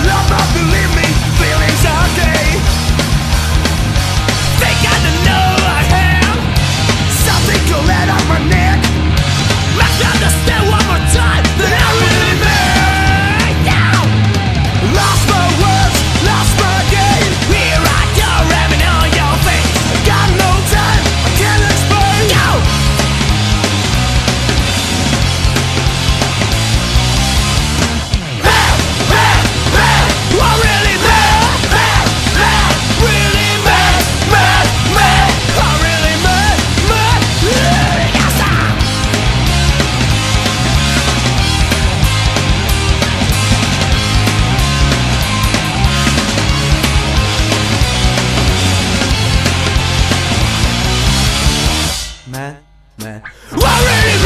Love not believe me, feelings are gay. They gotta know I have something to let off my neck. Must understand one more time that I really mean. Now, lost my words, lost my game. Here I go, ramming on your face. Got no time, I can't explain. Go! Man. I really